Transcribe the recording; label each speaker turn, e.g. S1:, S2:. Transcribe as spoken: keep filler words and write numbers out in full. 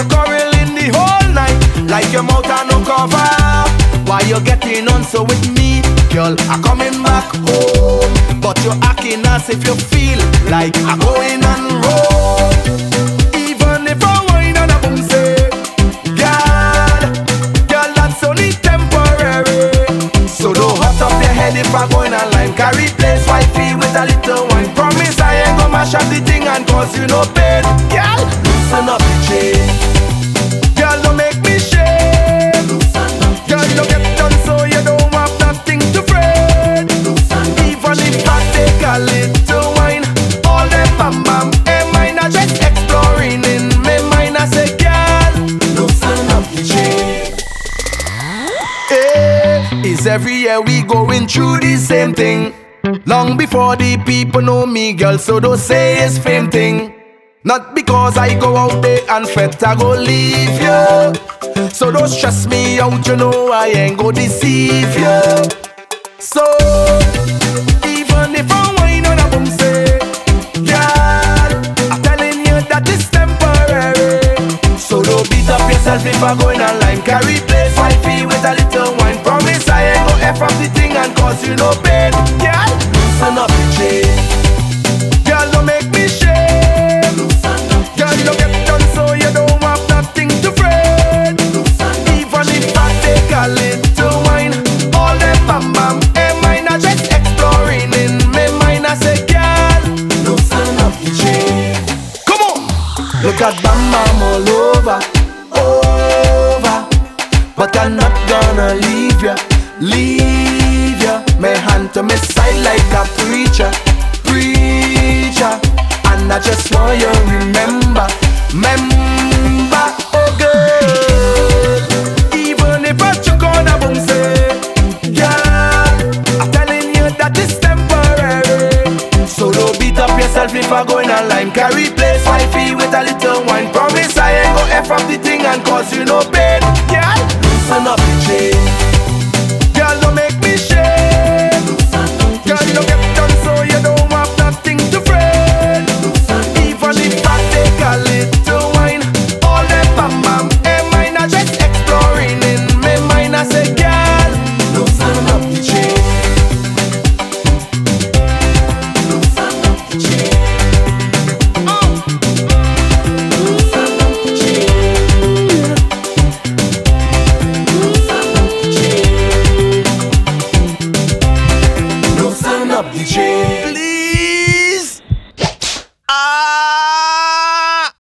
S1: you're quarreling the whole night, like your mouth and no cover. Why you getting on so with me, girl? I'm coming back home, but you're acting as if you feel like I'm going on road. Even if I whine and I boom say, girl, girl, that's only temporary. So don't hot up your head if I'm going on line. Carry place wifey with a little wine. Promise I ain't gonna mash up the thing and cause you no pain. Girl, loosen up the chain. Girl, don't make me shame. Girl, you get done so you don't have nothing to fret. Even if I take a little wine, all them bam bam, hey mine are just exploring in my mind. I say, girl, loosen up the chain. Hey, is every year we going through the same thing. Long before the people know me, girl, so don't say it's fame thing. Not because I go out there and fret, I go leave you. So don't stress me out, you know I ain't go deceive you. So, even if I whine on a boom say, girl, I'm telling you that it's temporary. So don't beat up yourself if I going online. Carry place wifey with a little wine. Promise I ain't go F up the thing and cause you no pain. Girl, loosen up the chain. Girl, don't make me shame. Girl, you get done so you don't have nothing to fret. Even if I take a little wine, all them bam bam, hey mine are just exploring in my mind. I say, girl, loosen up the chain. Come on, look at bam bam all over, over. But I'm not gonna leave ya, leave ya. My hand to my side like a preacher, preacher. And I just want you remember, remember, oh girl. Even if I choke on a boom say, girl, I'm telling you that it's temporary. So don't beat up yourself if I going online. Carry place wifey with a little wine. Promise I ain't go F up the thing and cause you no pain. Girl, loosen up the chain. Girl, don't make me shame. Girl, you get done so you don't have nothing to fret. Even if I take a little wine, all them bam bam, hey mine are just exploring in my mind. I say, girl, loosen up the chain. Loosen up the chain. Oh. Loosen up the chain. Loosen up the chain. Loosen up the chain. Please. Ah.